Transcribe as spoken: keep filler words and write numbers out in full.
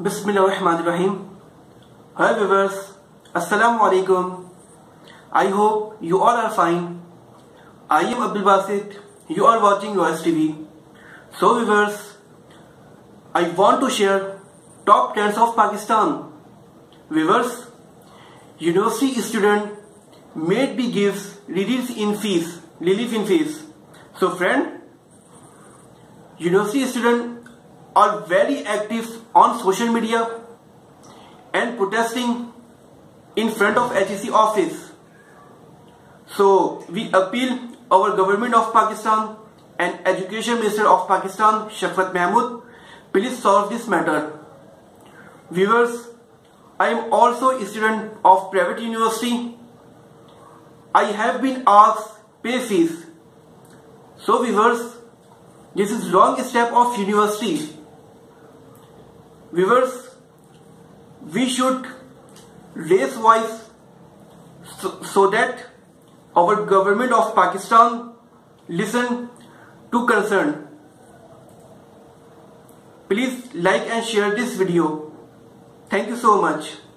Bismillahirrahmanirrahim. Hi viewers, Assalamu alaikum. I hope you all are fine. I am Abdul Basit. You are watching U S T V. So viewers, I want to share top trends of Pakistan. Viewers, university student made be gives relief in fees, relief in fees. So friend, university student are very active on social media and protesting in front of H E C office. So we appeal our government of Pakistan and Education Minister of Pakistan Shafqat Mahmood, please solve this matter. Viewers, I am also a student of private university. I have been asked pay fees. So viewers, this is wrong step of university. Viewers, we should raise voice so, so that our government of Pakistan listen to concern. Please like and share this video. Thank you so much.